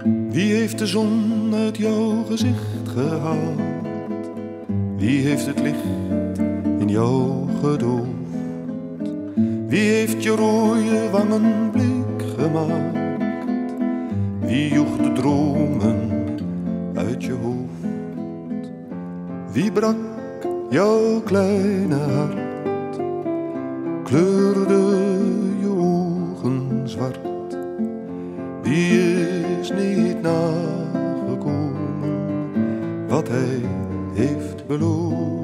Wie heeft de zon uit jouw gezicht gehaald? Wie heeft het licht in jou gedoofd? Wie heeft je rode wangen bleek gemaakt? Wie joeg de dromen uit je hoofd? Wie brak jouw kleine hart? Kleurde je ogen zwart? Wie is niet nagekomen wat hij heeft beloofd?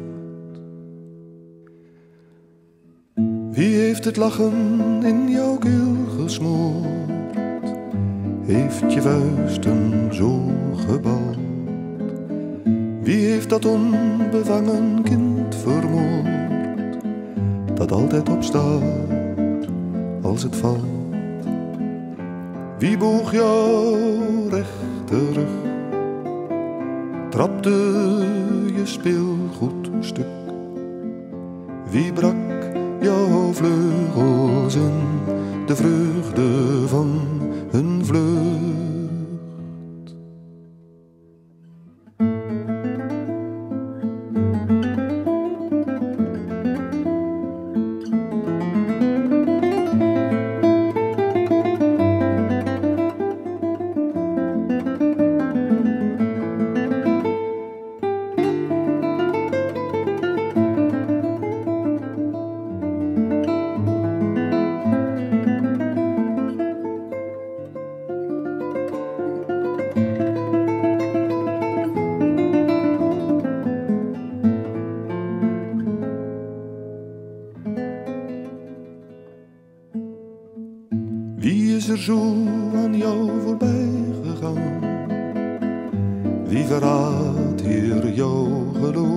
Wie heeft het lachen in jouw keel gesmoord? Heeft je vuisten zo gebald? Wie heeft dat onbevangen kind vermoord, dat altijd opstaat als het valt? Wie boog jouw rechte rug, trapte je speelgoed stuk? Wie brak jouw vleugels in de vreugde van hun vlucht? Wie is er zo aan jou voorbij gegaan? Wie verraadt hier jouw geloof?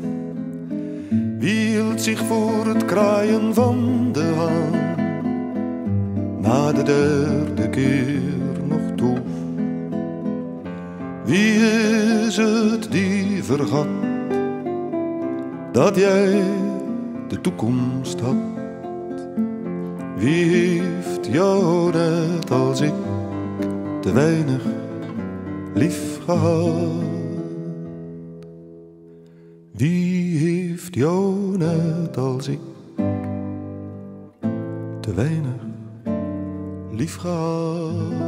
Wie hield zich voor het kraaien van de haan, na de derde keer nog doof? Wie is het die vergat dat jij de toekomst had? Wie heeft jou net als ik te weinig lief gehad? Wie heeft jou net als ik te weinig lief gehad?